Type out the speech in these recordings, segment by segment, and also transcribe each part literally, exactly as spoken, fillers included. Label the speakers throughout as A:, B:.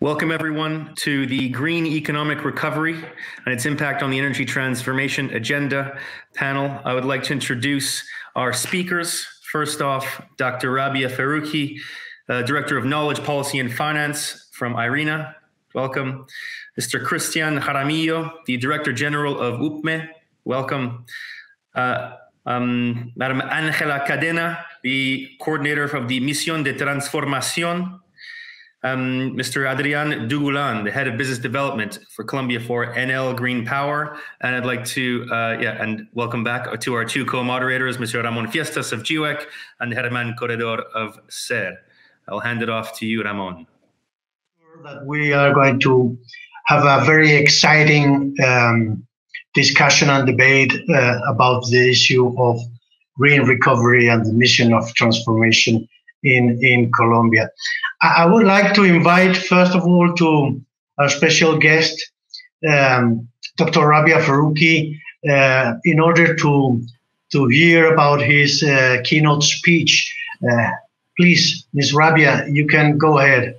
A: Welcome, everyone, to the Green Economic Recovery and its Impact on the Energy Transformation Agenda panel. I would like to introduce our speakers. First off, Doctor Rabia Faruqi, uh, Director of Knowledge, Policy and Finance from IRENA. Welcome. Mister Cristian Jaramillo, the Director General of U P M E. Welcome. Uh, um, Madam Ángela Cadena, the Coordinator of the Misión de Transformación. Um, Mister Adrián Dugulan, the Head of Business Development for Colombia for Enel Green Power. And I'd like to, uh, yeah, and welcome back to our two co-moderators, Mister Ramon Fiestas of G W E C and Germán Corredor of C E R. I'll hand it off to you, Ramon.
B: That we are going to have a very exciting um, discussion and debate uh, about the issue of green recovery and the mission of transformation in, in Colombia. I would like to invite, first of all, to our special guest, um, Doctor Rabia Faruqi, uh, in order to, to hear about his uh, keynote speech. Uh, please, Miz Rabia, you can go ahead.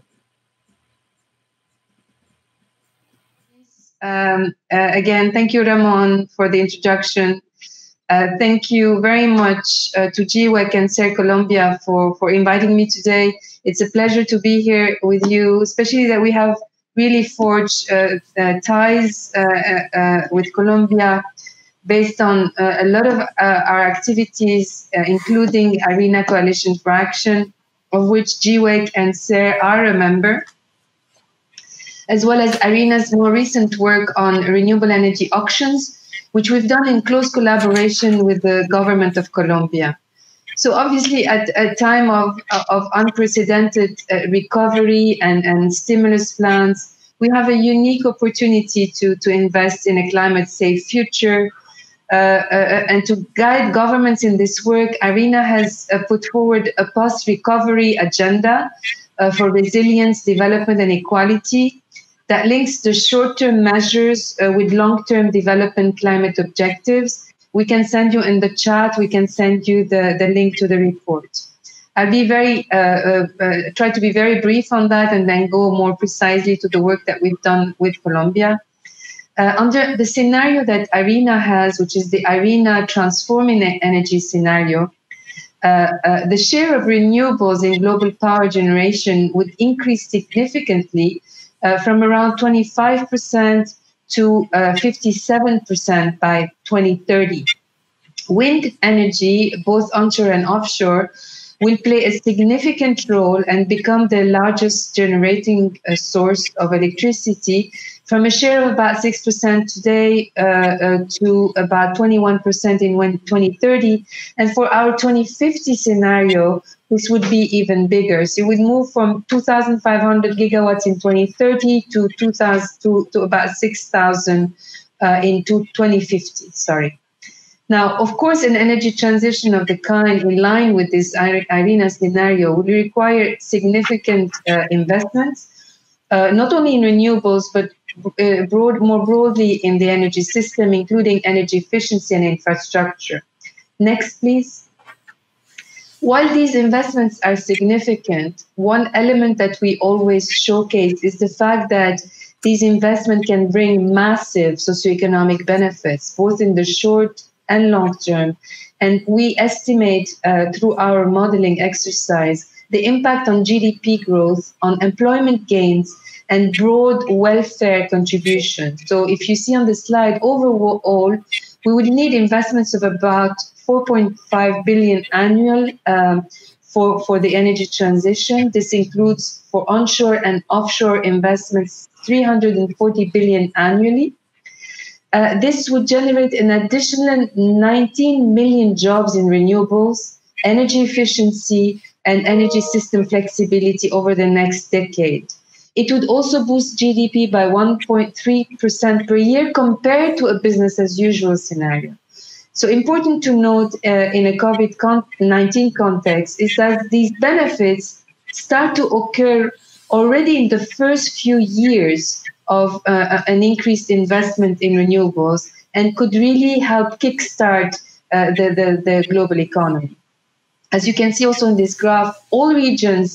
C: Um, uh, again, thank you, Ramon, for the introduction. Uh, thank you very much uh, to G W E C and C E R Colombia for, for inviting me today. It's a pleasure to be here with you, especially that we have really forged uh, uh, ties uh, uh, with Colombia based on uh, a lot of uh, our activities, uh, including IRENA Coalition for Action, of which G W E C and C E R are a member, as well as IRENA's more recent work on renewable energy auctions, which we've done in close collaboration with the government of Colombia. So obviously at a time of, of unprecedented uh, recovery and, and stimulus plans, we have a unique opportunity to, to invest in a climate-safe future uh, uh, and to guide governments in this work. IRENA has uh, put forward a post-recovery agenda uh, for resilience, development and equality that links the short-term measures uh, with long-term development climate objectives. We can send you in the chat, we can send you the, the link to the report. I'll be very, uh, uh, uh, try to be very brief on that and then go more precisely to the work that we've done with Colombia. Uh, under the scenario that IRENA has, which is the IRENA Transforming Energy scenario, uh, uh, the share of renewables in global power generation would increase significantly uh, from around twenty-five percent to uh, fifty-seven percent by twenty thirty. Wind energy, both onshore and offshore, will play a significant role and become the largest generating uh, source of electricity, from a share of about six percent today uh, uh, to about twenty-one percent in twenty thirty. And for our twenty fifty scenario, this would be even bigger. So it would move from two thousand five hundred gigawatts in twenty thirty to two thousand to, to about six thousand uh, in twenty fifty. Sorry. Now, of course, an energy transition of the kind in line with this IRENA scenario would require significant uh, investments, uh, not only in renewables, but uh, broad, more broadly in the energy system, including energy efficiency and infrastructure. Next, please. While these investments are significant, one element that we always showcase is the fact that these investments can bring massive socioeconomic benefits, both in the short and long term. And we estimate uh, through our modeling exercise the impact on G D P growth, on employment gains, and broad welfare contribution. So if you see on the slide, overall, we would need investments of about four point five billion annual um, for, for the energy transition. This includes for onshore and offshore investments, three hundred forty billion annually. Uh, this would generate an additional nineteen million jobs in renewables, energy efficiency, and energy system flexibility over the next decade. It would also boost G D P by one point three percent per year compared to a business as usual scenario. So important to note uh, in a COVID nineteen context is that these benefits start to occur already in the first few years of uh, an increased investment in renewables and could really help kickstart uh, the, the, the global economy. As you can see also in this graph, all regions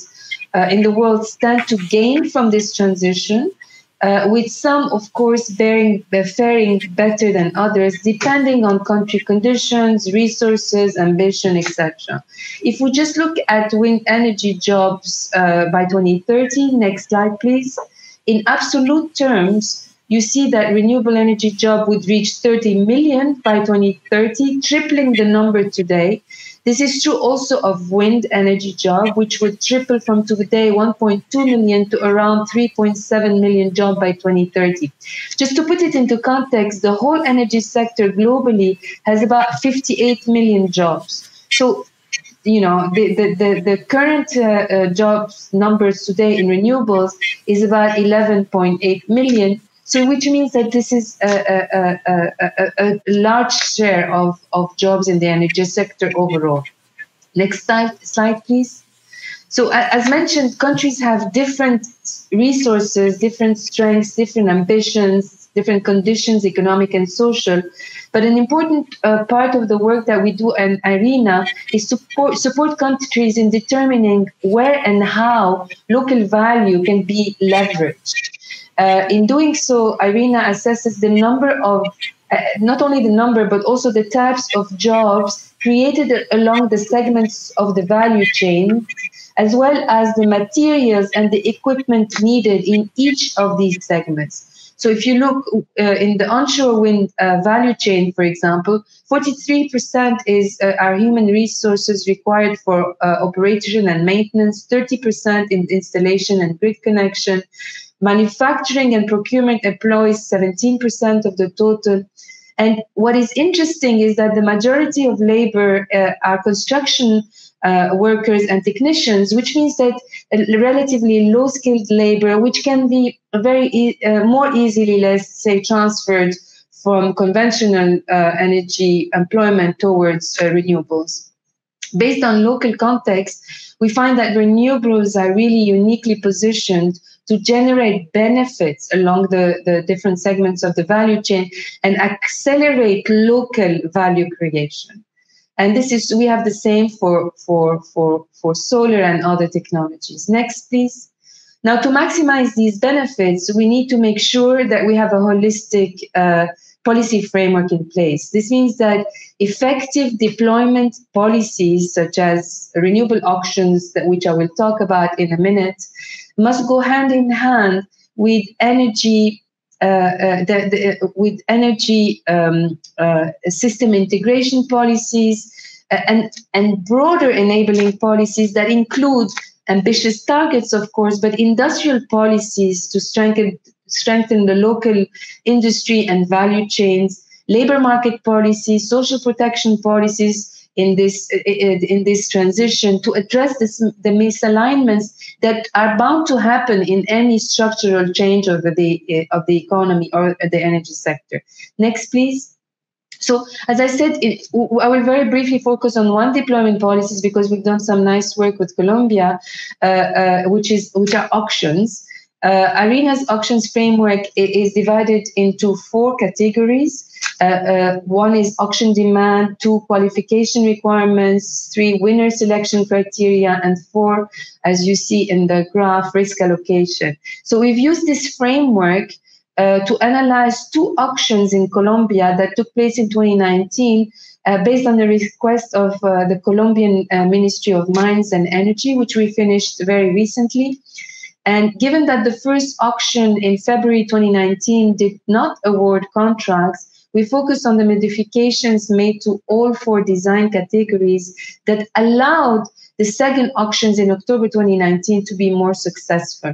C: uh, in the world stand to gain from this transition, uh, with some, of course, bearing, uh, faring better than others, depending on country conditions, resources, ambition, et cetera. If we just look at wind energy jobs uh, by twenty thirty, next slide, please. In absolute terms, you see that renewable energy job would reach thirty million by twenty thirty, tripling the number today. This is true also of wind energy job, which would triple from today one point two million to around three point seven million job by twenty thirty. Just to put it into context, the whole energy sector globally has about fifty-eight million jobs. So, you know, the, the, the, the current uh, uh, jobs numbers today in renewables is about eleven point eight million. So which means that this is a, a, a, a, a large share of, of jobs in the energy sector overall. Next slide, slide, please. So as mentioned, countries have different resources, different strengths, different ambitions, different conditions, economic and social. But an important uh, part of the work that we do in IRENA is to support, support countries in determining where and how local value can be leveraged. Uh, in doing so, IRENA assesses the number of, uh, not only the number, but also the types of jobs created along the segments of the value chain, as well as the materials and the equipment needed in each of these segments. So if you look uh, in the onshore wind uh, value chain, for example, forty-three percent is uh, our human resources required for uh, operation and maintenance, thirty percent in installation and grid connection. Manufacturing and procurement employs seventeen percent of the total. And what is interesting is that the majority of labor uh, are construction uh, workers and technicians, which means that uh, relatively low-skilled labor, which can be very e uh, more easily, let's say, transferred from conventional uh, energy employment towards uh, renewables. Based on local context, we find that renewables are really uniquely positioned to generate benefits along the, the different segments of the value chain and accelerate local value creation. And this is, we have the same for, for, for, for solar and other technologies. Next, please. Now, to maximize these benefits, we need to make sure that we have a holistic uh, policy framework in place. This means that effective deployment policies, such as renewable auctions, that which I will talk about in a minute, must go hand in hand with energy, uh, uh, the, the, with energy um, uh, system integration policies uh, and and broader enabling policies that include ambitious targets, of course, but industrial policies to strengthen strengthen the local industry and value chains, labor market policies, social protection policies in this in this transition to address this, the misalignments that are bound to happen in any structural change of the of the economy or the energy sector. Next, please. So, as I said, it, I will very briefly focus on one deployment policies because we've done some nice work with Colombia, uh, uh, which is which are auctions. Uh, IRENA's auctions framework is divided into four categories. Uh, uh, one is auction demand, two qualification requirements, three winner selection criteria, and four, as you see in the graph, risk allocation. So we've used this framework uh, to analyze two auctions in Colombia that took place in twenty nineteen uh, based on the request of uh, the Colombian uh, Ministry of Mines and Energy, which we finished very recently. And given that the first auction in February twenty nineteen did not award contracts, we focused on the modifications made to all four design categories that allowed the second auctions in October twenty nineteen to be more successful.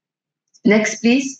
C: Next, please.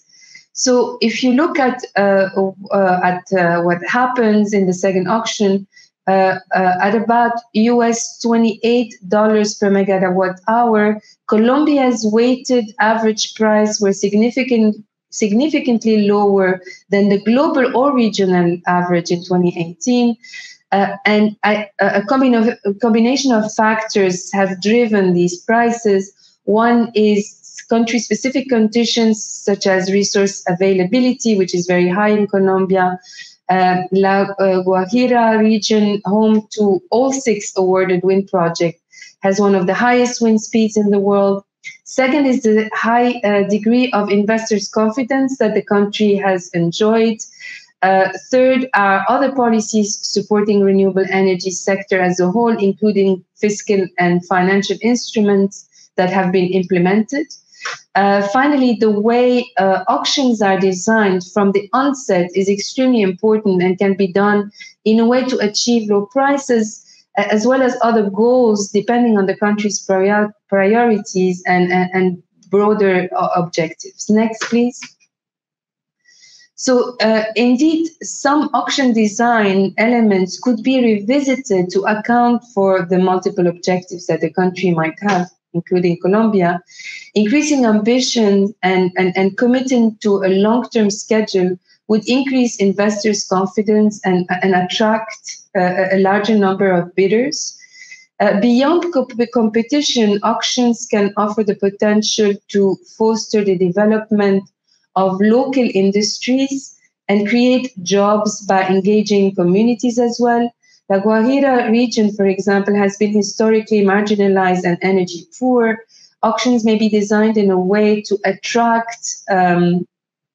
C: So if you look at, uh, uh, at uh, what happens in the second auction, uh, uh, at about U S twenty-eight dollars per megawatt hour, Colombia's weighted average price were significant significantly lower than the global or regional average in twenty eighteen. Uh, and I, a, combin of, a combination of factors have driven these prices. One is country-specific conditions, such as resource availability, which is very high in Colombia. Uh, La uh, Guajira region, home to all six awarded wind projects, has one of the highest wind speeds in the world. Second is the high uh, degree of investors' confidence that the country has enjoyed. Uh, third are other policies supporting renewable energy sector as a whole, including fiscal and financial instruments that have been implemented. Uh, finally, the way uh, auctions are designed from the onset is extremely important and can be done in a way to achieve low prices, as well as other goals depending on the country's prior priorities and, and, and broader uh, objectives. Next, please. So uh, indeed, some auction design elements could be revisited to account for the multiple objectives that the country might have, including Colombia. Increasing ambition and, and, and committing to a long-term schedule would increase investors' confidence and, and attract uh, a larger number of bidders. Uh, beyond comp competition, auctions can offer the potential to foster the development of local industries and create jobs by engaging communities as well. The Guajira region, for example, has been historically marginalized and energy poor. Auctions may be designed in a way to attract um,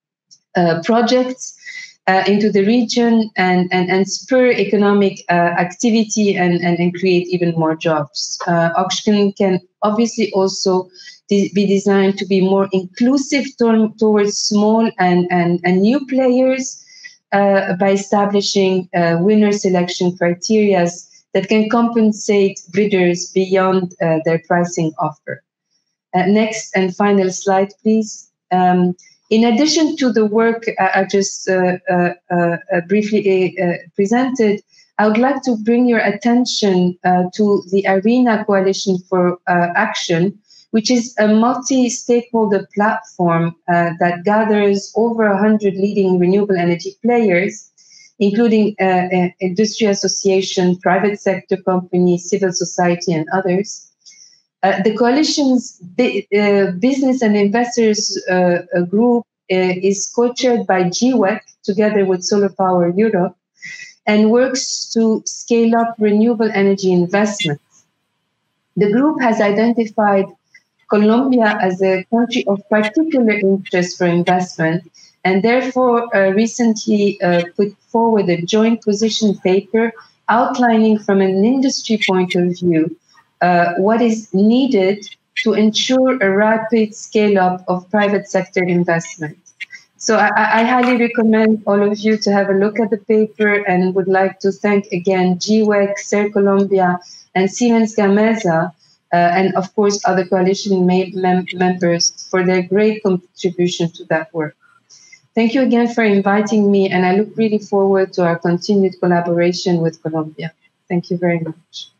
C: uh, projects uh, into the region and, and, and spur economic uh, activity and, and, and create even more jobs. Uh, auction can obviously also be designed to be more inclusive to, towards small and, and, and new players uh, by establishing uh, winner selection criteria that can compensate bidders beyond uh, their pricing offer. Uh, next and final slide, please. Um, in addition to the work I just uh, uh, uh, briefly uh, presented, I would like to bring your attention uh, to the IRENA Coalition for uh, Action, which is a multi-stakeholder platform uh, that gathers over one hundred leading renewable energy players, including uh, uh, industry association, private sector companies, civil society, and others. Uh, the coalition's bi uh, business and investors uh, group uh, is co-chaired by G W E C, together with Solar Power Europe, and works to scale up renewable energy investments. The group has identified Colombia as a country of particular interest for investment, and therefore uh, recently uh, put forward a joint position paper outlining from an industry point of view uh, what is needed to ensure a rapid scale-up of private sector investment. So I, I highly recommend all of you to have a look at the paper, and would like to thank again G W E C, SER Colombia, and Siemens Gamesa, Uh, and of course other coalition mem members for their great contribution to that work. Thank you again for inviting me, and I look really forward to our continued collaboration with Colombia. Thank you very much.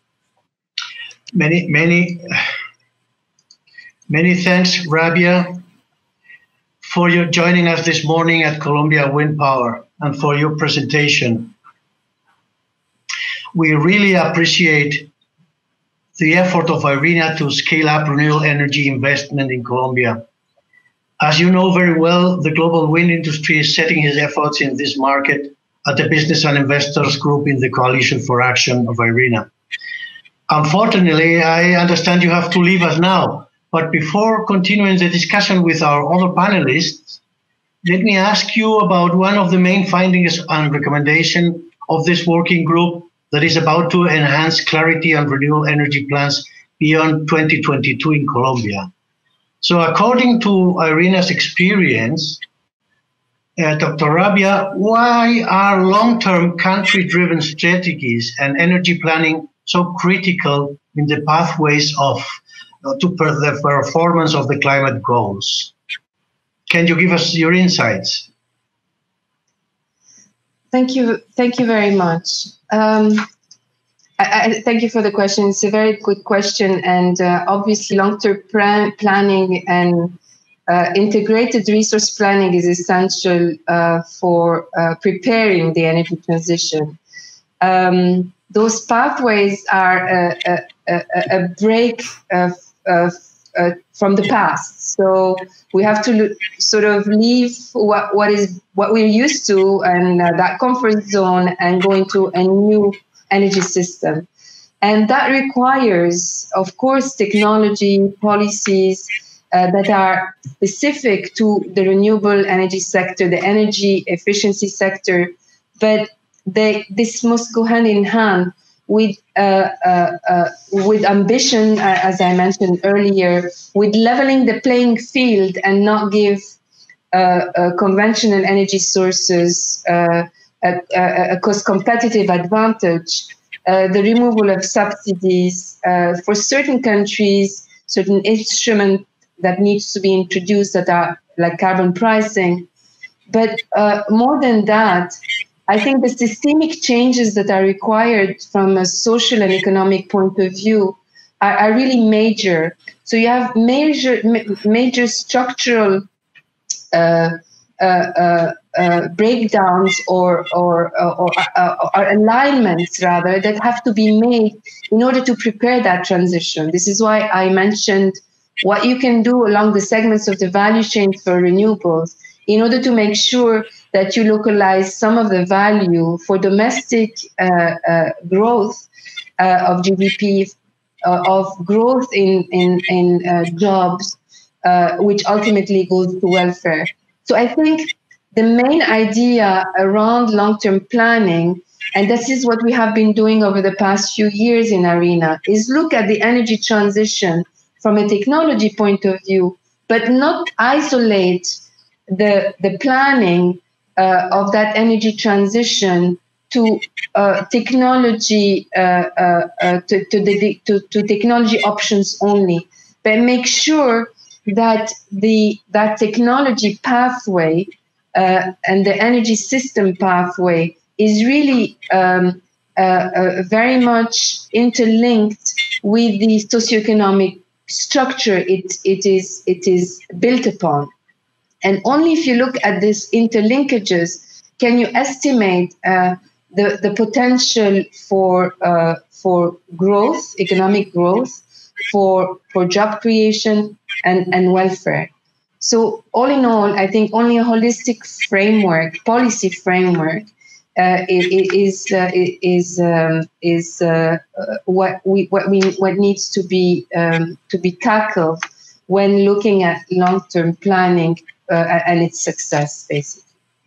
B: Many, many, many thanks, Rabia, for your joining us this morning at Colombia Wind Power and for your presentation. We really appreciate the effort of IRENA to scale up renewable energy investment in Colombia. As you know very well, the global wind industry is setting its efforts in this market at the Business and Investors Group in the Coalition for Action of IRENA. Unfortunately, I understand you have to leave us now, but before continuing the discussion with our other panelists, let me ask you about one of the main findings and recommendations of this working group that is about to enhance clarity on renewable energy plans beyond twenty twenty-two in Colombia. So according to IRENA's experience, uh, Doctor Rabia, why are long-term country-driven strategies and energy planning so critical in the pathways of uh, to per the performance of the climate goals? Can you give us your insights?
C: Thank you. Thank you very much. Um, I, I thank you for the question. It's a very good question, and uh, obviously long-term plan planning and uh, integrated resource planning is essential uh, for uh, preparing the energy transition. Um, those pathways are a, a, a, a break of, of, uh, from the past. So we have to look, sort of leave what, what is what we're used to and uh, that comfort zone and go into a new energy system. And that requires, of course, technology, policies uh, that are specific to the renewable energy sector, the energy efficiency sector, but they, this must go hand in hand with uh, uh, uh, with ambition, uh, as I mentioned earlier, with leveling the playing field and not give uh, uh, conventional energy sources uh, a, a, a cost-competitive advantage. Uh, the removal of subsidies uh, for certain countries, certain instruments that needs to be introduced that are like carbon pricing. But uh, more than that, I think the systemic changes that are required from a social and economic point of view are, are really major. So you have major, ma- major structural uh, uh, uh, uh, breakdowns or or, or, or, or alignments, rather, that have to be made in order to prepare that transition. This is why I mentioned what you can do along the segments of the value chain for renewables in order to make sure that you localize some of the value for domestic uh, uh, growth uh, of G D P, uh, of growth in, in, in uh, jobs, uh, which ultimately goes to welfare. So I think the main idea around long-term planning, and this is what we have been doing over the past few years in ARENA, is look at the energy transition from a technology point of view, but not isolate the, the planning uh, of that energy transition to uh, technology uh, uh, uh, to, to, the, to, to technology options only, but make sure that the that technology pathway uh, and the energy system pathway is really um, uh, uh, very much interlinked with the socioeconomic structure it it is it is built upon. And only if you look at these interlinkages can you estimate uh, the the potential for uh, for growth, economic growth, for for job creation and, and welfare. So all in all, I think only a holistic framework, policy framework, uh, is uh, is um, is uh, what we what we what needs to be um, to be tackled when looking at long-term planning uh, and its success, basically.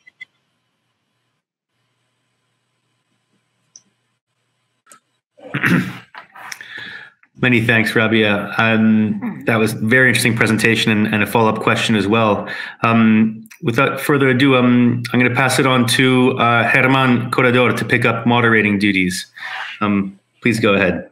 A: Many thanks, Rabia. Um, that was a very interesting presentation and, and a follow-up question as well. Um, without further ado, um, I'm going to pass it on to uh, Germán Corredor to pick up moderating duties. Um, please go ahead.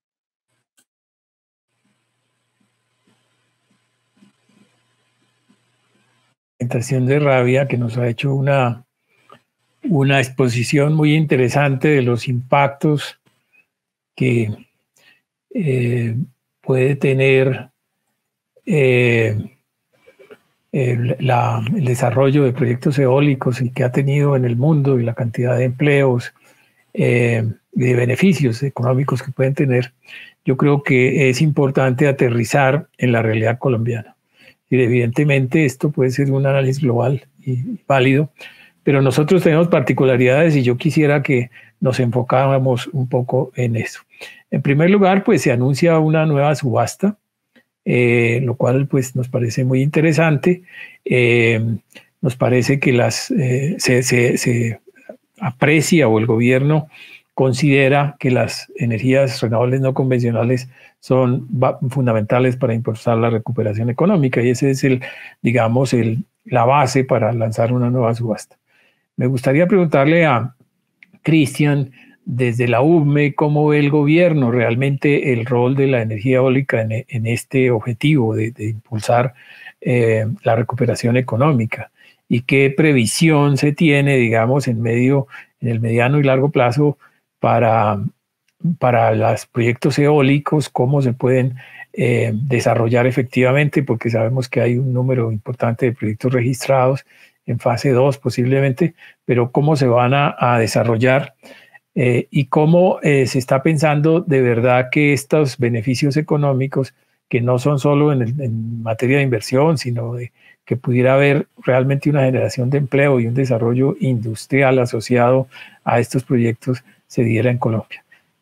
D: Presentación de Rabia, que nos ha hecho una, una exposición muy interesante de los impactos que Eh, puede tener eh, el, la, el desarrollo de proyectos eólicos y que ha tenido en el mundo y la cantidad de empleos eh, y de beneficios económicos que pueden tener. Yo creo que es importante aterrizar en la realidad colombiana. Y evidentemente esto puede ser un análisis global y válido, pero nosotros tenemos particularidades y yo quisiera que nos enfocáramos un poco en eso. En primer lugar, pues se anuncia una nueva subasta, eh, lo cual pues nos parece muy interesante. Eh, nos parece que las, eh, se, se, se aprecia o el gobierno considera que las energías renovables no convencionales son fundamentales para impulsar la recuperación económica y ese es el, digamos, el, la base para lanzar una nueva subasta. Me gustaría preguntarle a Cristian, desde la U M E, ¿cómo ve el gobierno realmente el rol de la energía eólica en, en este objetivo de, de impulsar eh, la recuperación económica? ¿Y qué previsión se tiene, digamos, en, medio, en el mediano y largo plazo para, para los proyectos eólicos? ¿Cómo se pueden eh, desarrollar efectivamente? Porque sabemos que hay un número importante de proyectos registrados en fase dos posiblemente, pero ¿cómo se van a, a desarrollar? Eh, y cómo eh, se está pensando de verdad que estos beneficios económicos, que no son solo en, el, en materia de inversión, sino de que pudiera haber realmente una generación de empleo y un desarrollo industrial asociado a estos proyectos, se diera en Colombia.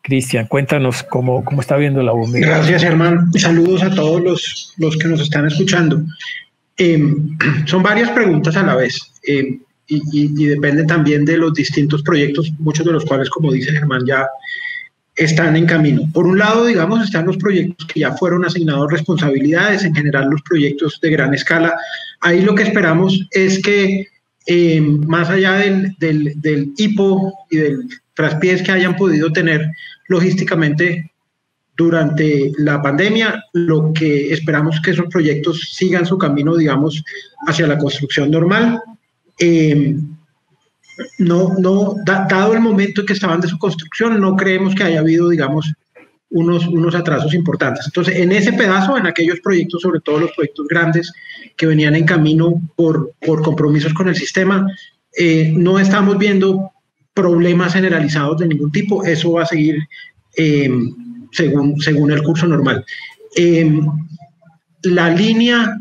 D: Cristian, cuéntanos cómo, cómo está viendo la bombilla.
E: Gracias, Germán. Saludos a todos los, los que nos están escuchando. Eh, son varias preguntas a la vez eh, y, y, y dependen también de los distintos proyectos, muchos de los cuales, como dice Germán, ya están en camino. Por un lado, digamos, están los proyectos que ya fueron asignados responsabilidades, en general los proyectos de gran escala. Ahí lo que esperamos es que eh, más allá del, del, del hipo y del traspiés que hayan podido tener logísticamente durante la pandemia, lo que esperamos que esos proyectos sigan su camino, digamos, hacia la construcción normal. Eh, no, no, da, dado el momento en que estaban de su construcción, no creemos que haya habido, digamos, unos, unos atrasos importantes. Entonces, en ese pedazo, en aquellos proyectos, sobre todo los proyectos grandes que venían en camino por, por compromisos con el sistema, eh, no estamos viendo problemas generalizados de ningún tipo. Eso va a seguir eh, según, según el curso normal. Eh, la línea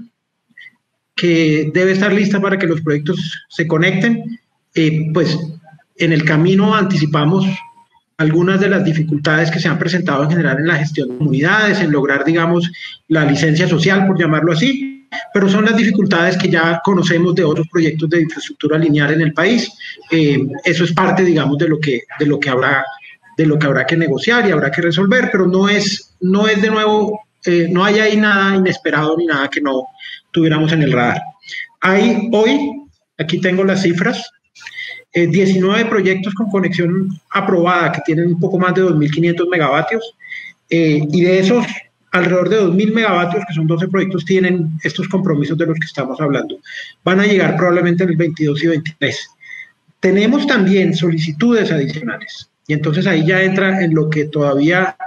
E: que debe estar lista para que los proyectos se conecten, eh, pues en el camino anticipamos algunas de las dificultades que se han presentado en general en la gestión de comunidades, en lograr, digamos, la licencia social, por llamarlo así, pero son las dificultades que ya conocemos de otros proyectos de infraestructura lineal en el país. Eh, eso es parte, digamos, de lo que, de lo que habrá, de lo que habrá que negociar y habrá que resolver, pero no es, no es de nuevo, eh, no hay ahí nada inesperado ni nada que no tuviéramos en el radar. Hay hoy, aquí tengo las cifras, eh, diecinueve proyectos con conexión aprobada que tienen un poco más de dos mil quinientos megavatios, eh, y de esos alrededor de dos mil megavatios, que son doce proyectos, tienen estos compromisos de los que estamos hablando. Van a llegar probablemente en el veintidós y veintitrés. Tenemos también solicitudes adicionales, y entonces ahí ya entra en lo que todavía,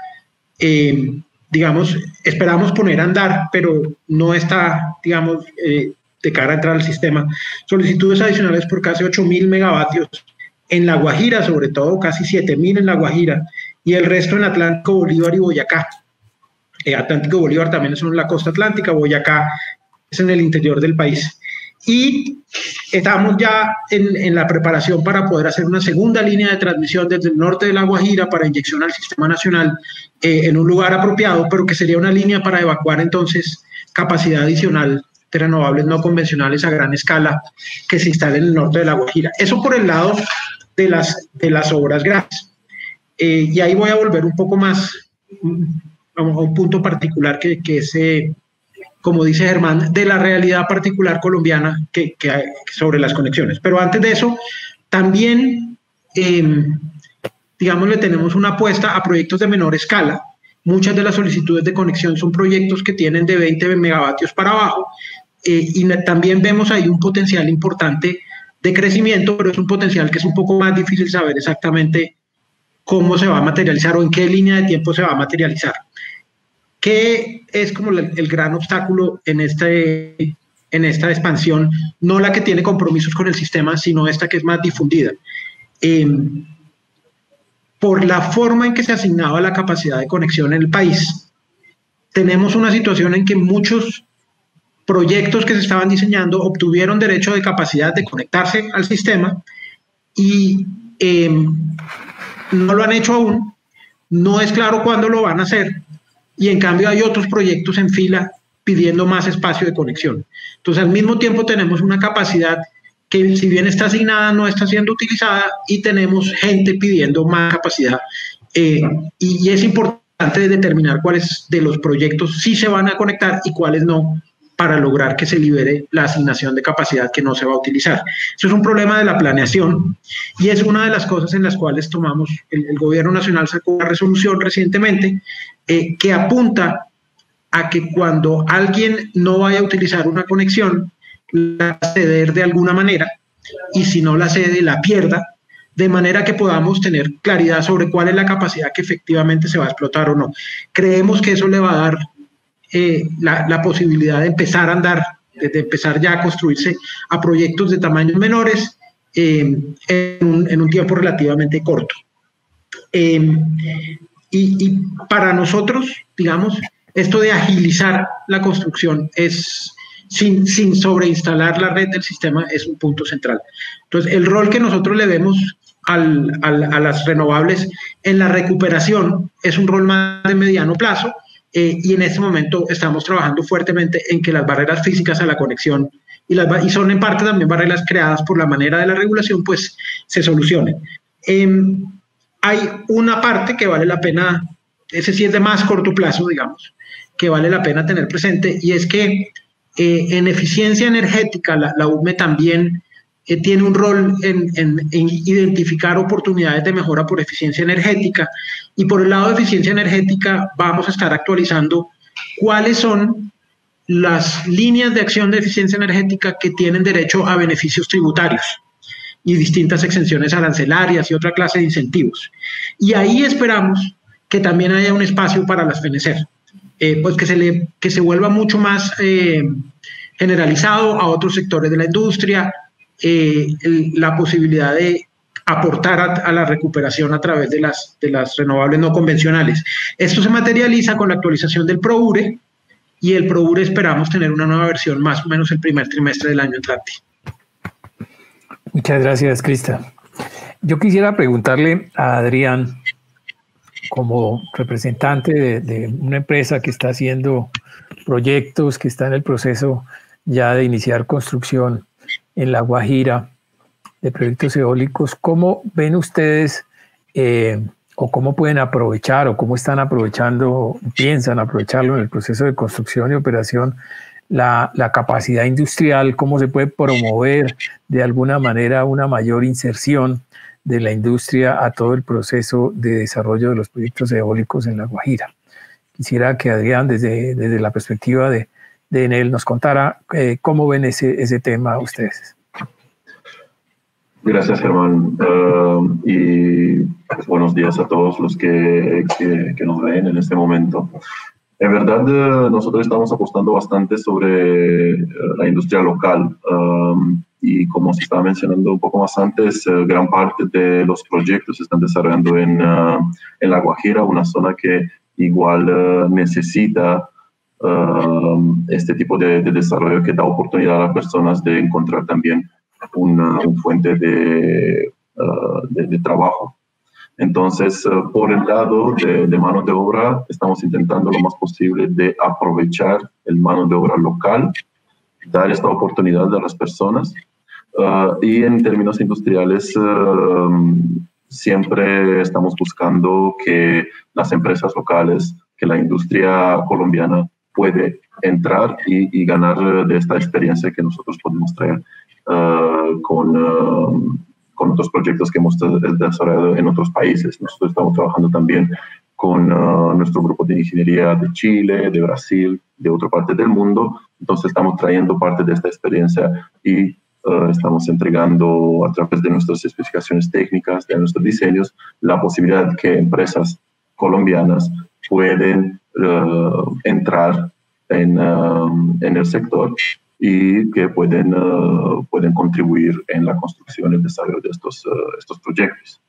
E: eh, digamos, esperamos poner a andar, pero no está, digamos, eh, de cara a entrar al sistema. Solicitudes adicionales por casi ocho mil megavatios en La Guajira, sobre todo casi siete mil en La Guajira, y el resto en Atlántico, Bolívar y Boyacá. Eh, Atlántico Bolívar también es en la costa atlántica, Boyacá es en el interior del país. Y estamos ya en, en la preparación para poder hacer una segunda línea de transmisión desde el norte de La Guajira para inyección al sistema nacional eh, en un lugar apropiado, pero que sería una línea para evacuar entonces capacidad adicional de renovables no convencionales a gran escala que se instale en el norte de La Guajira. Eso por el lado de las, de las obras grandes. Eh, y ahí voy a volver un poco más a un punto particular que, que es, eh, como dice Germán, de la realidad particular colombiana que, que hay sobre las conexiones. Pero antes de eso, también, eh, digamos, le tenemos una apuesta a proyectos de menor escala. Muchas de las solicitudes de conexión son proyectos que tienen de veinte megavatios para abajo, eh, y también vemos ahí un potencial importante de crecimiento, pero es un potencial que es un poco más difícil saber exactamente cómo se va a materializar o en qué línea de tiempo se va a materializar. ¿Qué es como el, el gran obstáculo en, este, en esta expansión? No la que tiene compromisos con el sistema, sino esta que es más difundida. Eh, por la forma en que se asignaba la capacidad de conexión en el país, tenemos una situación en que muchos proyectos que se estaban diseñando obtuvieron derecho de capacidad de conectarse al sistema y eh, no lo han hecho aún, no es claro cuándo lo van a hacer, y en cambio hay otros proyectos en fila pidiendo más espacio de conexión. Entonces, al mismo tiempo tenemos una capacidad que, si bien está asignada, no está siendo utilizada, y tenemos gente pidiendo más capacidad. Eh, y, y es importante determinar cuáles de los proyectos sí se van a conectar y cuáles no, para lograr que se libere la asignación de capacidad que no se va a utilizar. Eso es un problema de la planeación, y es una de las cosas en las cuales tomamos, el, el gobierno nacional sacó una resolución recientemente eh, que apunta a que cuando alguien no vaya a utilizar una conexión, la ceder de alguna manera, y si no la cede, la pierda, de manera que podamos tener claridad sobre cuál es la capacidad que efectivamente se va a explotar o no. Creemos que eso le va a dar Eh, la, la posibilidad de empezar a andar, de, de empezar ya a construirse a proyectos de tamaños menores eh, en, un, en un tiempo relativamente corto. Eh, y, y para nosotros, digamos, esto de agilizar la construcción es, sin, sin sobreinstalar la red del sistema, es un punto central. Entonces, el rol que nosotros le vemos al, al, a las renovables en la recuperación es un rol más de mediano plazo, eh, y en este momento estamos trabajando fuertemente en que las barreras físicas a la conexión, y, las, y son en parte también barreras creadas por la manera de la regulación, pues se solucionen. Eh, hay una parte que vale la pena, ese sí es de más corto plazo, digamos, que vale la pena tener presente, y es que eh, en eficiencia energética la, la U M E también eh, tiene un rol en, en, en identificar oportunidades de mejora por eficiencia energética, y por el lado de eficiencia energética vamos a estar actualizando cuáles son las líneas de acción de eficiencia energética que tienen derecho a beneficios tributarios y distintas exenciones arancelarias y otra clase de incentivos. Y ahí esperamos que también haya un espacio para las FENESER, eh, pues que se, le, que se vuelva mucho más eh, generalizado a otros sectores de la industria, eh, el, la posibilidad de aportar a, a la recuperación a través de las, de las renovables no convencionales. Esto se materializa con la actualización del PROURE, y el PROURE esperamos tener una nueva versión más o menos el primer trimestre del año entrante.
D: Muchas gracias, Crista. Yo quisiera preguntarle a Adrián, como representante de, de una empresa que está haciendo proyectos, que está en el proceso ya de iniciar construcción en La Guajira de proyectos eólicos, ¿cómo ven ustedes eh, o cómo pueden aprovechar o cómo están aprovechando, piensan aprovecharlo en el proceso de construcción y operación la, la capacidad industrial, cómo se puede promover de alguna manera una mayor inserción de la industria a todo el proceso de desarrollo de los proyectos eólicos en La Guajira? Quisiera que Adrián, desde, desde la perspectiva de, de Enel, nos contara eh, cómo ven ese, ese tema ustedes.
F: Gracias, Germán. Uh, y pues, buenos días a todos los que, que, que nos ven en este momento. En verdad, uh, nosotros estamos apostando bastante sobre uh, la industria local. Um, y como se estaba mencionando un poco más antes, uh, gran parte de los proyectos se están desarrollando en, uh, en La Guajira, una zona que igual uh, necesita uh, este tipo de, de desarrollo que da oportunidad a las personas de encontrar también una, una fuente de, uh, de, de trabajo. Entonces, uh, por el lado de, de mano de obra, estamos intentando lo más posible de aprovechar el mano de obra local, dar esta oportunidad a las personas. Uh, y en términos industriales, uh, siempre estamos buscando que las empresas locales, que la industria colombiana puede entrar y, y ganar de esta experiencia que nosotros podemos traer uh, con, uh, con otros proyectos que hemos desarrollado en otros países. Nosotros estamos trabajando también con uh, nuestro grupo de ingeniería de Chile, de Brasil, de otra parte del mundo. Entonces estamos trayendo parte de esta experiencia y uh, estamos entregando a través de nuestras especificaciones técnicas, de nuestros diseños, la posibilidad que empresas colombianas pueden uh, entrar en, uh, en el sector y que pueden, uh, pueden contribuir en la construcción y el desarrollo de estos, uh, estos proyectos.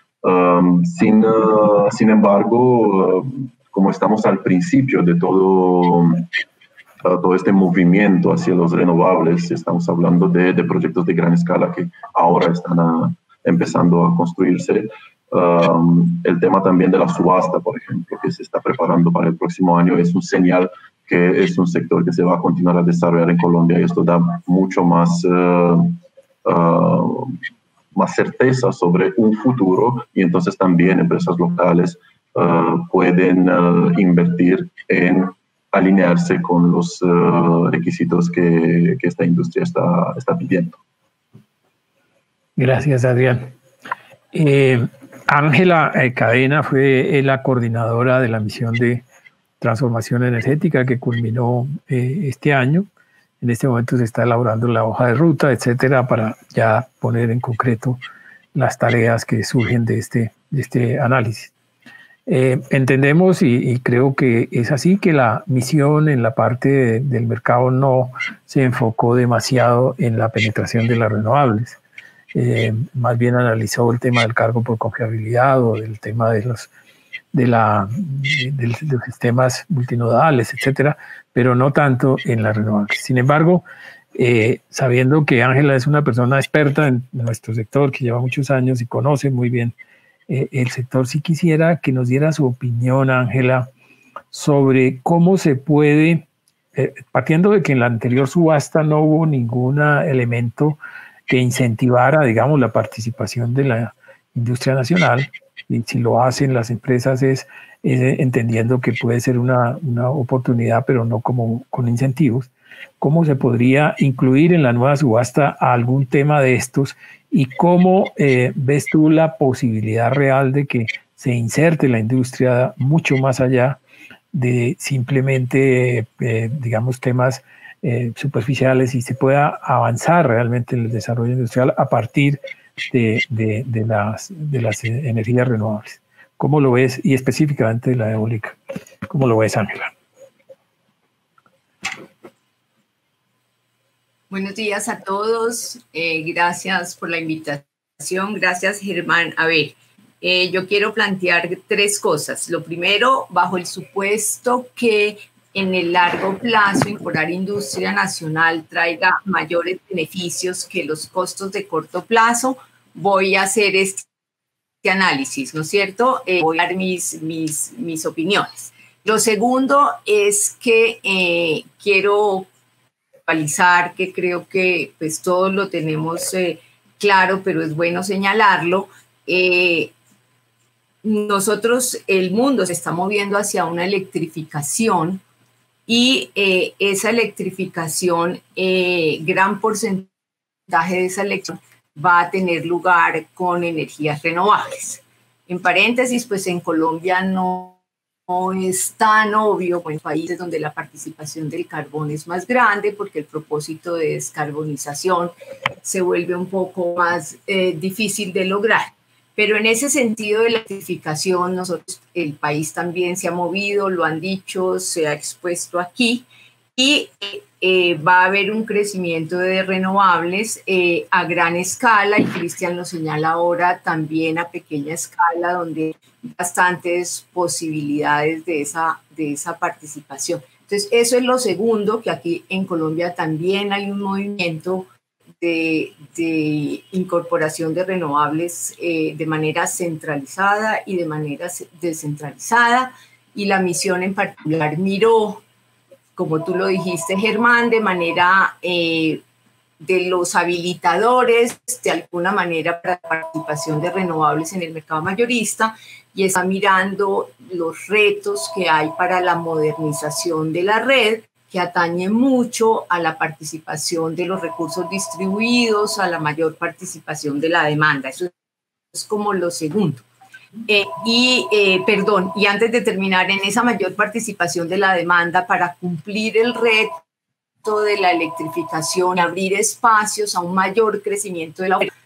F: Um, sin, uh, sin embargo, uh, como estamos al principio de todo, uh, todo este movimiento hacia los renovables, estamos hablando de, de proyectos de gran escala que ahora están a, empezando a construirse. Um, el tema también de la subasta, por ejemplo, que se está preparando para el próximo año, es un señal que es un sector que se va a continuar a desarrollar en Colombia, y esto da mucho más, uh, uh, más certeza sobre un futuro, y entonces también empresas locales uh, pueden uh, invertir en alinearse con los uh, requisitos que, que esta industria está, está pidiendo.
D: Gracias, Adrián. Eh, Ángela eh, Cadena fue la coordinadora de la misión de transformación energética que culminó eh, este año. En este momento se está elaborando la hoja de ruta, etcétera, para ya poner en concreto las tareas que surgen de este, de este análisis. Eh, entendemos y, y creo que es así, que la misión en la parte de, del mercado no se enfocó demasiado en la penetración de las renovables. Eh, más bien analizó el tema del cargo por confiabilidad o del tema de los de, la, de, de los sistemas multinodales, etcétera, pero no tanto en las renovables. Sin embargo, eh, sabiendo que Ángela es una persona experta en nuestro sector, que lleva muchos años y conoce muy bien eh, el sector, sí quisiera que nos diera su opinión, Ángela, sobre cómo se puede, eh, partiendo de que en la anterior subasta no hubo ningún elemento que incentivara, digamos, la participación de la industria nacional, y si lo hacen las empresas es, es entendiendo que puede ser una, una oportunidad, pero no como con incentivos. ¿Cómo se podría incluir en la nueva subasta algún tema de estos? ¿Y cómo eh, ves tú la posibilidad real de que se inserte la industria mucho más allá de simplemente, eh, digamos, temas eh, superficiales y se pueda avanzar realmente en el desarrollo industrial a partir de, de, de, las, de las energías renovables? ¿Cómo lo ves? Y específicamente la eólica. ¿Cómo lo ves, Ángela?
G: Buenos días a todos. Eh, gracias por la invitación. Gracias, Germán. A ver, eh, yo quiero plantear tres cosas. Lo primero, bajo el supuesto que en el largo plazo incorporar industria nacional traiga mayores beneficios que los costos de corto plazo, voy a hacer este análisis, ¿no es cierto? Eh, voy a dar mis, mis, mis opiniones. Lo segundo es que eh, quiero que creo que pues todos lo tenemos eh, claro, pero es bueno señalarlo. Eh, nosotros, el mundo se está moviendo hacia una electrificación y eh, esa electrificación, eh, gran porcentaje de esa electrificación va a tener lugar con energías renovables. En paréntesis, pues en Colombia no No es tan obvio como en países donde la participación del carbón es más grande, porque el propósito de descarbonización se vuelve un poco más eh, difícil de lograr. Pero en ese sentido de la electrificación, nosotros, el país también se ha movido, lo han dicho, se ha expuesto aquí, y eh, va a haber un crecimiento de renovables eh, a gran escala, y Cristian lo señala ahora, también a pequeña escala, donde hay bastantes posibilidades de esa, de esa participación. Entonces, eso es lo segundo, que aquí en Colombia también hay un movimiento de, de incorporación de renovables eh, de manera centralizada y de manera descentralizada, y la misión en particular miró, como tú lo dijiste, Germán, de manera eh, de los habilitadores, de alguna manera, para la participación de renovables en el mercado mayorista, y está mirando los retos que hay para la modernización de la red, que atañe mucho a la participación de los recursos distribuidos, a la mayor participación de la demanda. Eso es como lo segundo. Eh, y, eh, perdón, y antes de terminar, en esa mayor participación de la demanda para cumplir el reto de la electrificación, abrir espacios a un mayor crecimiento de la oferta,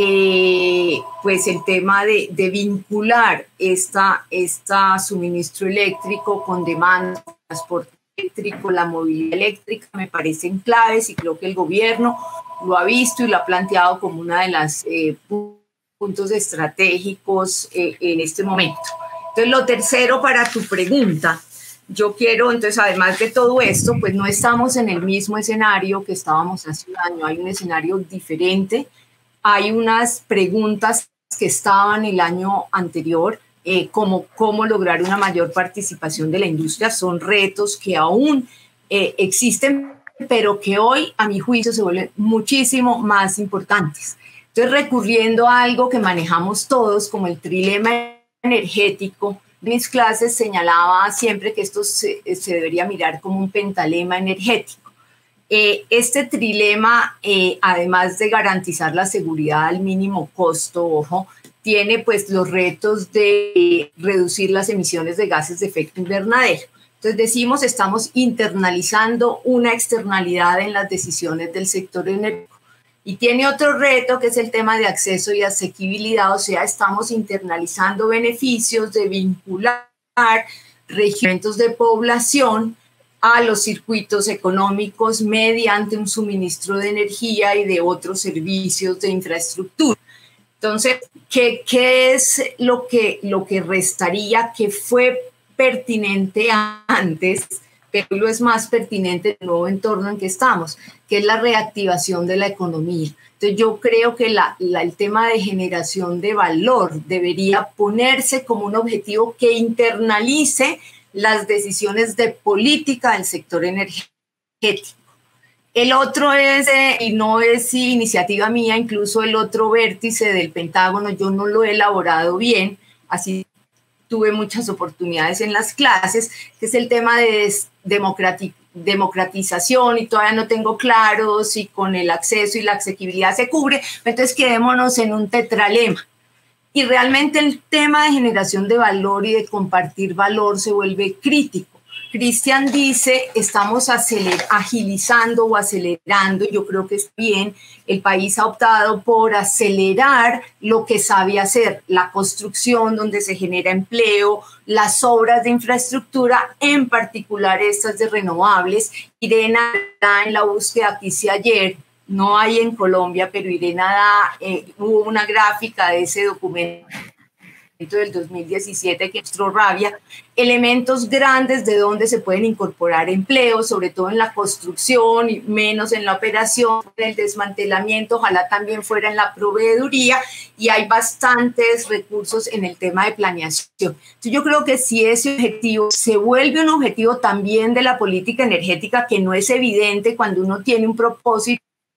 G: eh, pues el tema de, de vincular esta, esta suministro eléctrico con demanda, transporte eléctrico, la movilidad eléctrica, me parecen claves, y creo que el gobierno lo ha visto y lo ha planteado como una de las eh, puntos estratégicos eh, en este momento. Entonces, lo tercero, para tu pregunta, yo quiero, entonces, además de todo esto, pues no estamos en el mismo escenario que estábamos hace un año, hay un escenario diferente, hay unas preguntas que estaban el año anterior, eh, como cómo lograr una mayor participación de la industria, son retos que aún eh, existen, pero que hoy, a mi juicio, se vuelven muchísimo más importantes. Entonces, recurriendo a algo que manejamos todos, como el trilema energético, mis clases señalaba siempre que esto se, se debería mirar como un pentalema energético. Eh, este trilema, eh, además de garantizar la seguridad al mínimo costo, ojo, tiene pues los retos de reducir las emisiones de gases de efecto invernadero. Entonces decimos, estamos internalizando una externalidad en las decisiones del sector energético. Y tiene otro reto, que es el tema de acceso y asequibilidad, o sea, estamos internalizando beneficios de vincular regimientos de población a los circuitos económicos mediante un suministro de energía y de otros servicios de infraestructura. Entonces, ¿qué, qué es lo que, lo que restaría, que fue pertinente antes, pero lo es más pertinente en el nuevo entorno en que estamos, que es la reactivación de la economía. Entonces yo creo que la, la, el tema de generación de valor debería ponerse como un objetivo que internalice las decisiones de política del sector energético. El otro es, eh, y no es iniciativa mía, incluso el otro vértice del Pentágono, yo no lo he elaborado bien, así tuve muchas oportunidades en las clases, que es el tema de democrati- democratización, y todavía no tengo claro si con el acceso y la asequibilidad se cubre, entonces quedémonos en un tetralema. Y realmente el tema de generación de valor y de compartir valor se vuelve crítico. Cristian dice, estamos aceler- agilizando o acelerando, yo creo que es bien, el país ha optado por acelerar lo que sabe hacer, la construcción donde se genera empleo, las obras de infraestructura, en particular estas de renovables. Irena da en la búsqueda que hice ayer, no hay en Colombia, pero Irena da, eh, hubo una gráfica de ese documento del dos mil diecisiete que mostró Rabia, elementos grandes de donde se pueden incorporar empleos, sobre todo en la construcción y menos en la operación, en el desmantelamiento, ojalá también fuera en la proveeduría, y hay bastantes recursos en el tema de planeación. Entonces yo creo que si ese objetivo se vuelve un objetivo también de la política energética, que no es evidente cuando uno tiene un propósito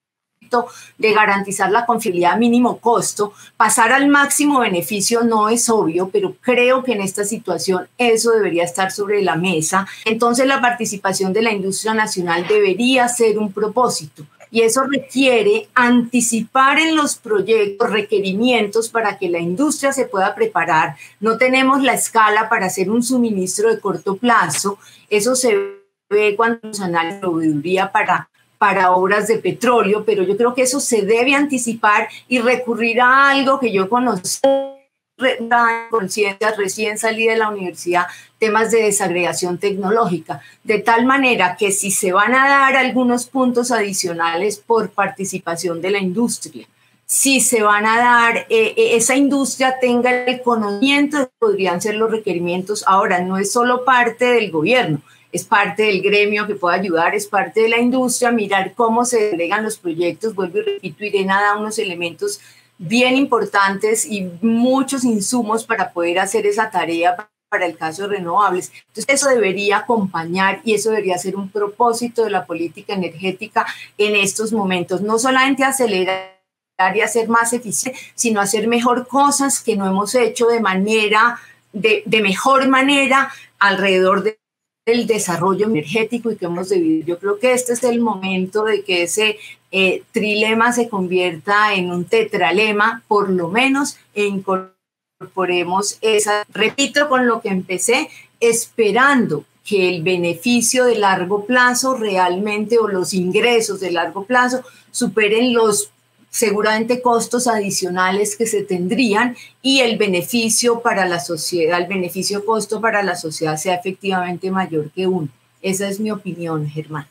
G: de garantizar la confiabilidad a mínimo costo, pasar al máximo beneficio no es obvio, pero creo que en esta situación eso debería estar sobre la mesa. Entonces la participación de la industria nacional debería ser un propósito, y eso requiere anticipar en los proyectos requerimientos para que la industria se pueda preparar. No tenemos la escala para hacer un suministro de corto plazo, eso se ve cuando se analiza la proveeduría para para obras de petróleo, pero yo creo que eso se debe anticipar y recurrir a algo que yo conocí en conciencia recién salí de la universidad, temas de desagregación tecnológica, de tal manera que si se van a dar algunos puntos adicionales por participación de la industria, si se van a dar, eh, esa industria tenga el conocimiento, podrían ser los requerimientos. Ahora, no es solo parte del gobierno, es parte del gremio que puede ayudar, es parte de la industria, mirar cómo se delegan los proyectos. Vuelvo y repito, Irena da unos elementos bien importantes y muchos insumos para poder hacer esa tarea para el caso de renovables. Entonces eso debería acompañar y eso debería ser un propósito de la política energética en estos momentos, no solamente acelerar y hacer más eficiente, sino hacer mejor cosas que no hemos hecho de manera, de, de mejor manera alrededor de el desarrollo energético y que hemos de vivir. Yo creo que este es el momento de que ese eh, trilema se convierta en un tetralema, por lo menos, e incorporemos esa, repito con lo que empecé, esperando que el beneficio de largo plazo realmente, o los ingresos de largo plazo, superen los seguramente costos adicionales que se tendrían y el beneficio para la sociedad, el beneficio-costo para la sociedad sea efectivamente mayor que uno. Esa es mi opinión, Germán.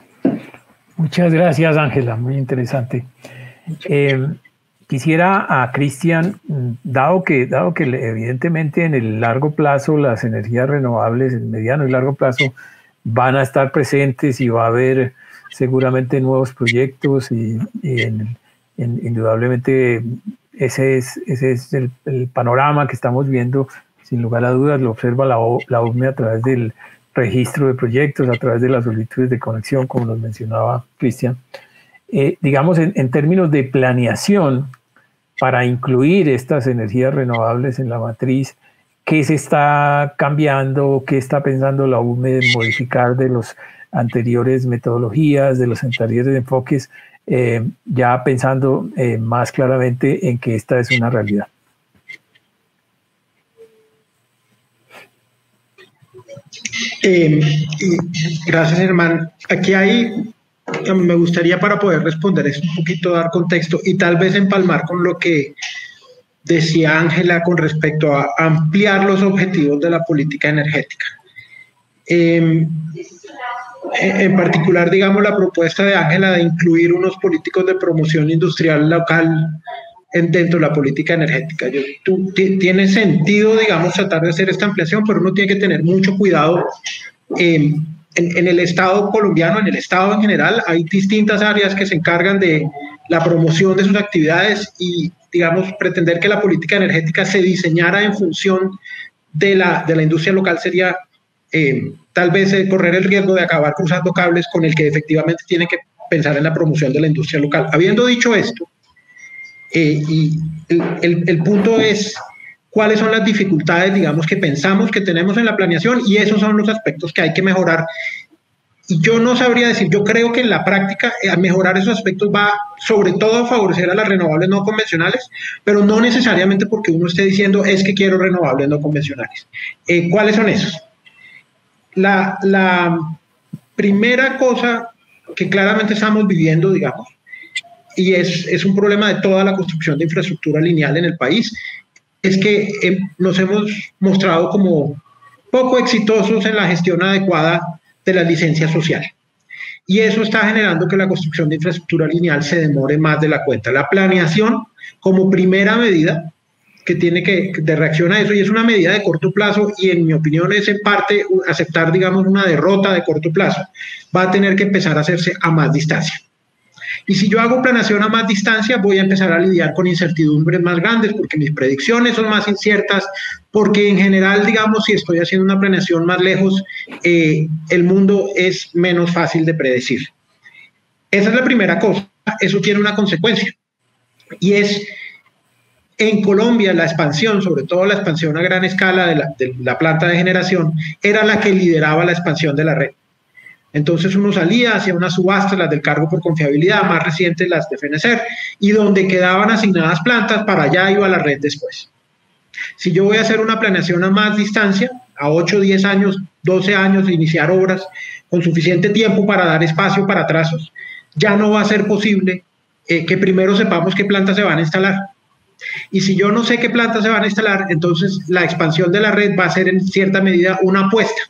D: Muchas gracias, Ángela, muy interesante. Eh, quisiera a Cristian, dado que, dado que evidentemente en el largo plazo las energías renovables, en mediano y largo plazo, van a estar presentes y va a haber seguramente nuevos proyectos y, y en indudablemente ese es, ese es el, el panorama que estamos viendo, sin lugar a dudas, lo observa la, la U M E a través del registro de proyectos, a través de las solicitudes de conexión, como nos mencionaba Cristian. Eh, digamos, en, en términos de planeación, para incluir estas energías renovables en la matriz, ¿qué se está cambiando? ¿Qué está pensando la U M E de modificar de las anteriores metodologías, de los anteriores enfoques? Eh, ya pensando eh, más claramente en que esta es una realidad.
E: Eh, gracias, Germán. Aquí hay, me gustaría para poder responder es un poquito dar contexto y tal vez empalmar con lo que decía Ángela con respecto a ampliar los objetivos de la política energética. Eh, En particular, digamos, la propuesta de Ángela de incluir unos políticos de promoción industrial local en, dentro de la política energética. Yo, tú, tiene sentido, digamos, tratar de hacer esta ampliación, pero uno tiene que tener mucho cuidado eh, en, en el Estado colombiano, en el Estado en general, hay distintas áreas que se encargan de la promoción de sus actividades y, digamos, pretender que la política energética se diseñara en función de la, de la industria local sería eh, tal vez eh, correr el riesgo de acabar cruzando cables con el que efectivamente tiene que pensar en la promoción de la industria local. Habiendo dicho esto, eh, y el, el, el punto es cuáles son las dificultades, digamos, que pensamos que tenemos en la planeación, y esos son los aspectos que hay que mejorar. Y yo no sabría decir, yo creo que en la práctica eh, mejorar esos aspectos va sobre todo a favorecer a las renovables no convencionales, pero no necesariamente porque uno esté diciendo es que quiero renovables no convencionales. Eh, ¿Cuáles son esos? La, la primera cosa que claramente estamos viviendo, digamos, y es, es un problema de toda la construcción de infraestructura lineal en el país, es que eh, nos hemos mostrado como poco exitosos en la gestión adecuada de las licencias sociales. Y eso está generando que la construcción de infraestructura lineal se demore más de la cuenta. La planeación, como primera medida que tiene que de reacción a eso, y es una medida de corto plazo, y en mi opinión es en parte aceptar, digamos, una derrota de corto plazo, va a tener que empezar a hacerse a más distancia. Y si yo hago planeación a más distancia, voy a empezar a lidiar con incertidumbres más grandes, porque mis predicciones son más inciertas, porque en general, digamos, si estoy haciendo una planeación más lejos, eh, el mundo es menos fácil de predecir. Esa es la primera cosa. Eso tiene una consecuencia, y es, en Colombia, la expansión, sobre todo la expansión a gran escala de la, de la planta de generación, era la que lideraba la expansión de la red. Entonces uno salía hacia una subasta, las del cargo por confiabilidad, más recientes las de FENESER, y donde quedaban asignadas plantas, para allá iba la red después. Si yo voy a hacer una planeación a más distancia, a ocho, diez años, doce años, de iniciar obras con suficiente tiempo para dar espacio para trazos, ya no va a ser posible eh, que primero sepamos qué plantas se van a instalar. Y si yo no sé qué plantas se van a instalar, entonces la expansión de la red va a ser en cierta medida una apuesta.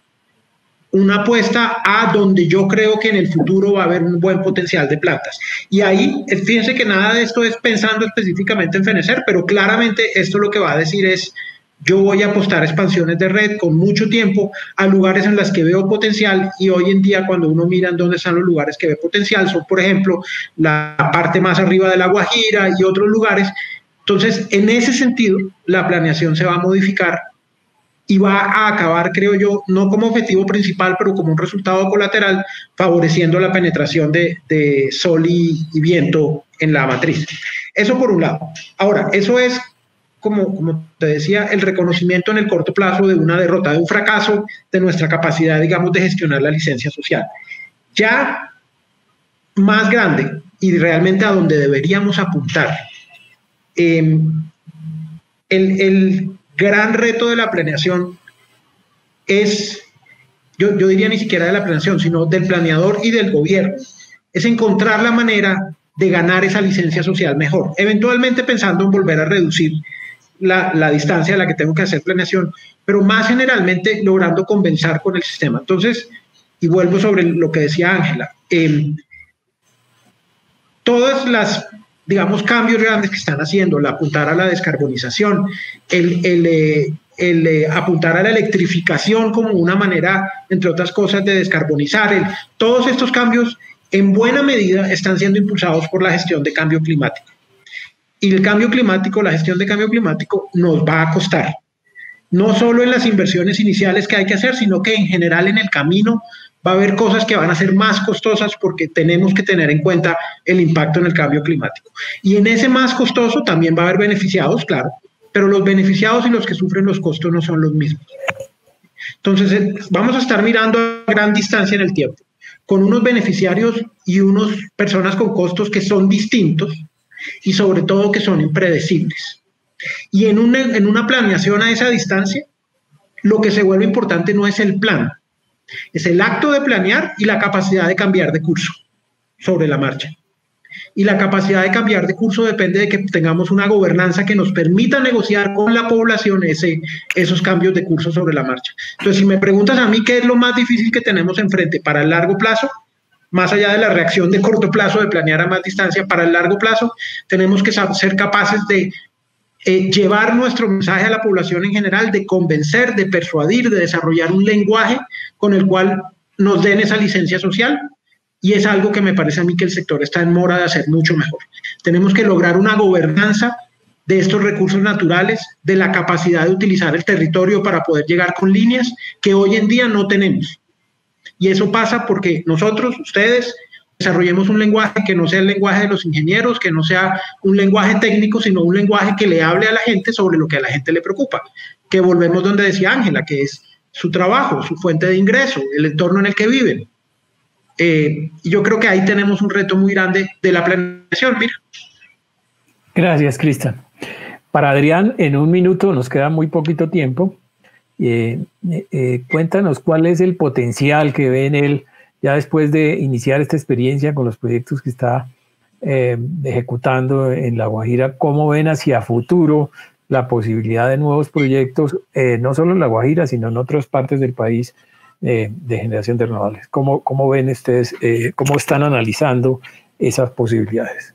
E: Una apuesta a donde yo creo que en el futuro va a haber un buen potencial de plantas. Y ahí, fíjense que nada de esto es pensando específicamente en FENESER, pero claramente esto lo que va a decir es, yo voy a apostar a expansiones de red con mucho tiempo a lugares en los que veo potencial, y hoy en día cuando uno mira en dónde están los lugares que ve potencial, son por ejemplo la parte más arriba de La Guajira y otros lugares. Entonces, en ese sentido, la planeación se va a modificar y va a acabar, creo yo, no como objetivo principal, pero como un resultado colateral, favoreciendo la penetración de, de sol y, y viento en la matriz. Eso por un lado. Ahora, eso es, como, como te decía, el reconocimiento en el corto plazo de una derrota, de un fracaso de nuestra capacidad, digamos, de gestionar la licencia social. Ya más grande, y realmente a donde deberíamos apuntar, eh, el... el gran reto de la planeación es, yo, yo diría ni siquiera de la planeación, sino del planeador y del gobierno, es encontrar la manera de ganar esa licencia social mejor, eventualmente pensando en volver a reducir la, la distancia a la que tengo que hacer planeación, pero más generalmente logrando convencer con el sistema. Entonces, y vuelvo sobre lo que decía Ángela, eh, todas las, digamos, cambios grandes que están haciendo, el apuntar a la descarbonización, el, el, el, el eh, apuntar a la electrificación como una manera, entre otras cosas, de descarbonizar, el, todos estos cambios en buena medida están siendo impulsados por la gestión de cambio climático. Y el cambio climático, la gestión de cambio climático nos va a costar, no solo en las inversiones iniciales que hay que hacer, sino que en general en el camino va a haber cosas que van a ser más costosas porque tenemos que tener en cuenta el impacto en el cambio climático. Y en ese más costoso también va a haber beneficiados, claro, pero los beneficiados y los que sufren los costos no son los mismos. Entonces, vamos a estar mirando a gran distancia en el tiempo, con unos beneficiarios y unas personas con costos que son distintos y sobre todo que son impredecibles. Y en una, en una planeación a esa distancia, lo que se vuelve importante no es el plan, es el acto de planear y la capacidad de cambiar de curso sobre la marcha. Y la capacidad de cambiar de curso depende de que tengamos una gobernanza que nos permita negociar con la población ese, esos cambios de curso sobre la marcha. Entonces, si me preguntas a mí qué es lo más difícil que tenemos enfrente para el largo plazo, más allá de la reacción de corto plazo de planear a más distancia, para el largo plazo tenemos que ser capaces de eh, llevar nuestro mensaje a la población en general, de convencer, de persuadir, de desarrollar un lenguaje con el cual nos den esa licencia social, y es algo que me parece a mí que el sector está en mora de hacer mucho mejor. Tenemos que lograr una gobernanza de estos recursos naturales, de la capacidad de utilizar el territorio para poder llegar con líneas que hoy en día no tenemos. Y eso pasa porque nosotros, ustedes, desarrollemos un lenguaje que no sea el lenguaje de los ingenieros, que no sea un lenguaje técnico, sino un lenguaje que le hable a la gente sobre lo que a la gente le preocupa. Que volvemos donde decía Ángela, que es su trabajo, su fuente de ingreso, el entorno en el que viven. Eh, y yo creo que ahí tenemos un reto muy grande de la planeación. Mira.
D: Gracias, Cristian. Para Adrián, en un minuto, nos queda muy poquito tiempo. Eh, eh, cuéntanos cuál es el potencial que ve en él ya después de iniciar esta experiencia con los proyectos que está eh, ejecutando en La Guajira. ¿Cómo ven hacia futuro la posibilidad de nuevos proyectos, eh, no solo en La Guajira, sino en otras partes del país eh, de generación de renovables? ¿Cómo, cómo ven ustedes, eh, cómo están analizando esas posibilidades?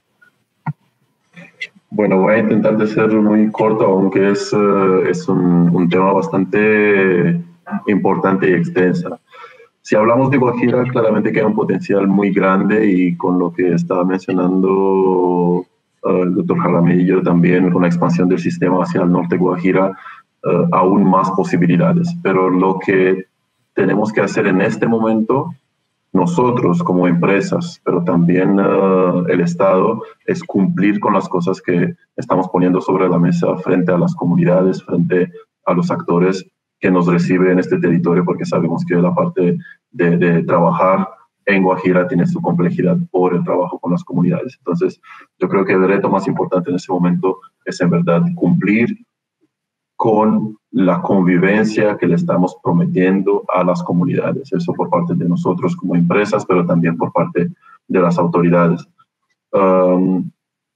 F: Bueno, voy a intentar de ser muy corto, aunque es, uh, es un, un tema bastante importante y extenso. Si hablamos de Guajira, claramente que hay un potencial muy grande, y con lo que estaba mencionando uh, el doctor Jaramillo también, con la expansión del sistema hacia el norte de Guajira, uh, aún más posibilidades. Pero lo que tenemos que hacer en este momento, nosotros como empresas, pero también uh, el Estado, es cumplir con las cosas que estamos poniendo sobre la mesa frente a las comunidades, frente a los actores que nos reciben en este territorio, porque sabemos que la parte de, de trabajar en Guajira tiene su complejidad por el trabajo con las comunidades. Entonces, yo creo que el reto más importante en ese momento es en verdad cumplir con la convivencia que le estamos prometiendo a las comunidades. Eso por parte de nosotros como empresas, pero también por parte de las autoridades. Um,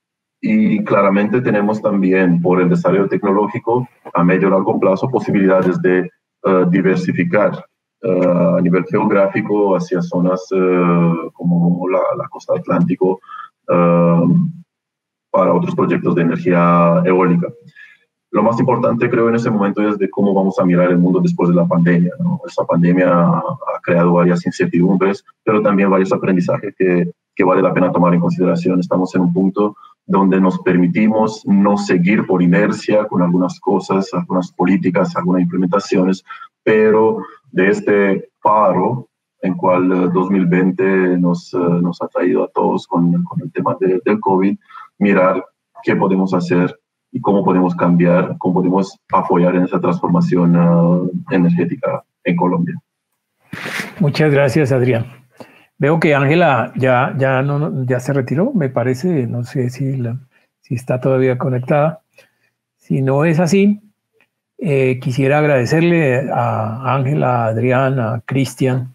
F: y claramente tenemos también, por el desarrollo tecnológico, a medio y largo plazo, posibilidades de uh, diversificar uh, a nivel geográfico hacia zonas uh, como la, la costa atlántico uh, para otros proyectos de energía eólica. Lo más importante, creo, en ese momento es de cómo vamos a mirar el mundo después de la pandemia, ¿no? Esa pandemia ha creado varias incertidumbres, pero también varios aprendizajes que, que vale la pena tomar en consideración. Estamos en un punto donde nos permitimos no seguir por inercia con algunas cosas, algunas políticas, algunas implementaciones, pero de este paro en cual uh, dos mil veinte nos, uh, nos ha traído a todos con, con el tema de, del COVID, mirar qué podemos hacer y cómo podemos cambiar, cómo podemos apoyar en esa transformación uh, energética en Colombia.
D: Muchas gracias, Adrián. Veo que Ángela ya, ya, no, ya se retiró, me parece, no sé si, la, si está todavía conectada. Si no es así, eh, quisiera agradecerle a Ángela, a Adrián, a Cristian,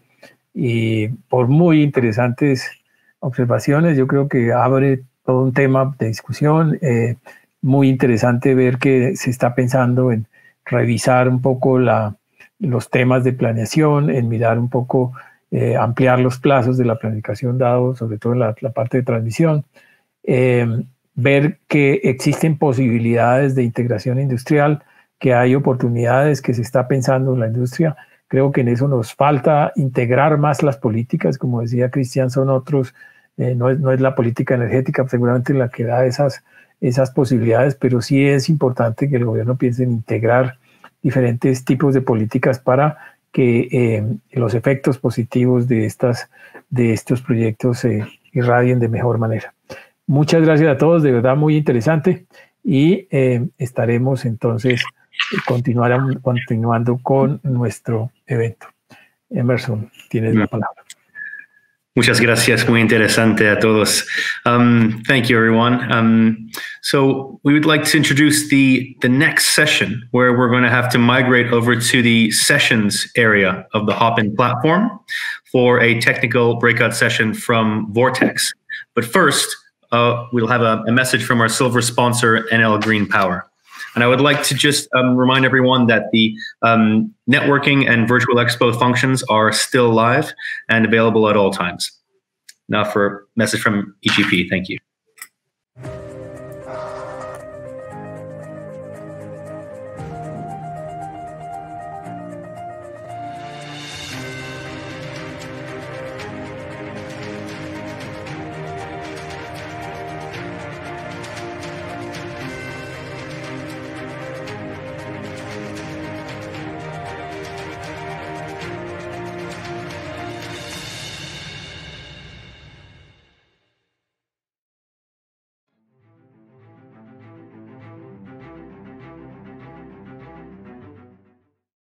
D: y por muy interesantes observaciones. Yo creo que abre todo un tema de discusión. Eh, muy interesante ver que se está pensando en revisar un poco la, los temas de planeación, en mirar un poco, eh, ampliar los plazos de la planificación dado, sobre todo en la, la parte de transmisión, eh, ver que existen posibilidades de integración industrial, que hay oportunidades, que se está pensando en la industria. Creo que en eso nos falta integrar más las políticas, como decía Cristian, son otros, eh, no, es, no es la política energética seguramente la que da esas esas posibilidades, pero sí es importante que el gobierno piense en integrar diferentes tipos de políticas para que eh, los efectos positivos de, estas, de estos proyectos se eh, irradien de mejor manera. Muchas gracias a todos, de verdad muy interesante, y eh, estaremos entonces continuar, continuando con nuestro evento. Emerson, tienes la palabra.
A: Muchas gracias. Muy interesante a todos. Um, thank you, everyone. Um, so we would like to introduce the, the next session, where we're going to have to migrate over to the sessions area of the Hopin platform for a technical breakout session from Vortex. But first, uh, we'll have a, a message from our silver sponsor, N L Green Power. And I would like to just um, remind everyone that the um, networking and virtual expo functions are still live and available at all times. Now for a message from E G P. Thank you.